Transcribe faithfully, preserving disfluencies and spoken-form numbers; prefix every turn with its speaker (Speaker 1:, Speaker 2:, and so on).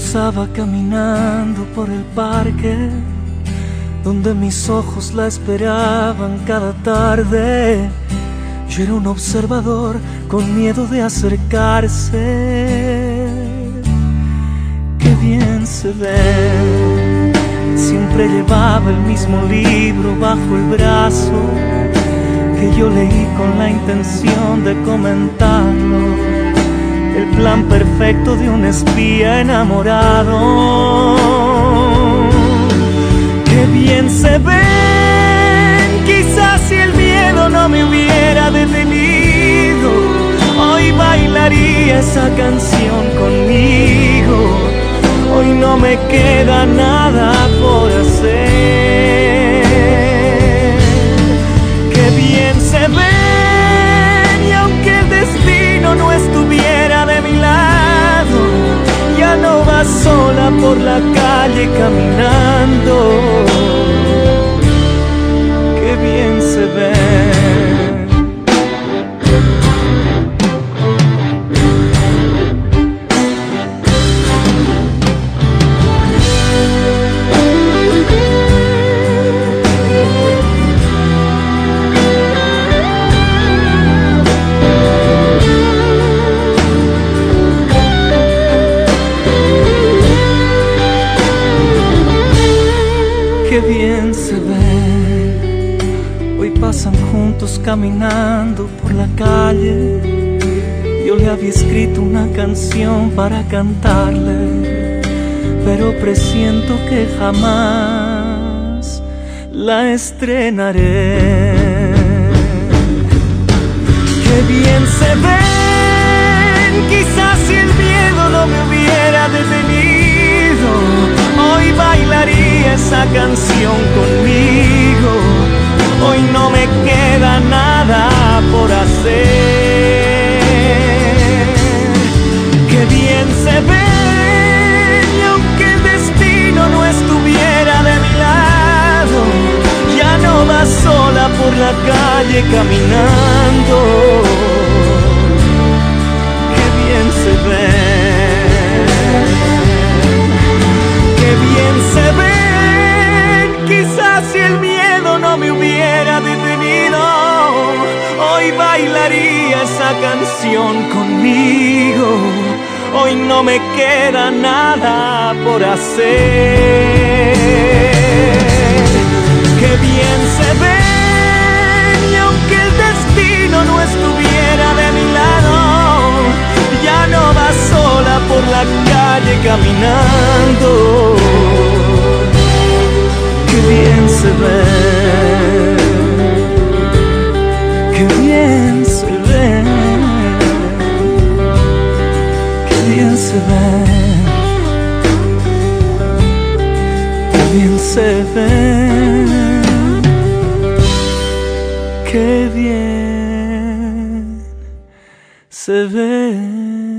Speaker 1: cruzaba caminando por el parque, donde mis ojos la esperaban cada tarde. Yo era un observador con miedo de acercarse. Qué bien se ve. Siempre llevaba el mismo libro bajo el brazo, que yo leí con la intención de comentarlo. El plan perfecto de un espía enamorado. Qué bien se ven. Quizás si el miedo no me hubiera detenido, hoy bailaría esa canción conmigo. Hoy no me queda nada por hacer. Qué bien se ven. Y aunque el destino no estuviera de mi lado, ya no vas sola por la calle caminando. Qué bien se ve. Qué bien se ven. Hoy pasan juntos caminando por la calle. Yo le había escrito una canción para cantarle, pero presiento que jamás la estrenaré. Qué bien se ven. Quizás si el miedo no me hubiera detenido, hoy bailaría esa canción conmigo. Hoy no me queda nada por hacer. Qué bien se ven. Y aunque el destino no estuviera de mi lado, ya no vas sola por la calle caminando. Qué bien se ven. Qué bien se ven. Quizás si el miedo no me hubiera detenido, hoy bailaría esa canción conmigo. Hoy no me queda nada por hacer. Qué bien se ven. Y aunque el destino no estuviera de mi lado, ya no vas sola por la calle caminando. Qué bien se ve. Qué bien se ve. Qué bien se ve. Qué bien se ve. Qué bien se ve.